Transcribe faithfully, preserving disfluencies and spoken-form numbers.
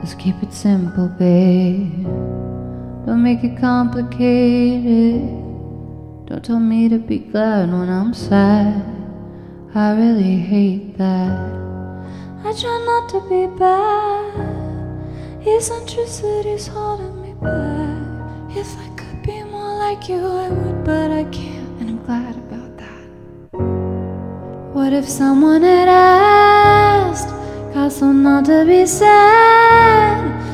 Just keep it simple, babe. Don't make it complicated. Don't tell me to be glad when I'm sad. I really hate that. I try not to be bad. Eccentricity's holding me back. If I could be more like you, I would, but I can't, and I'm glad about that. What if someone had asked, Castle, not to be sad?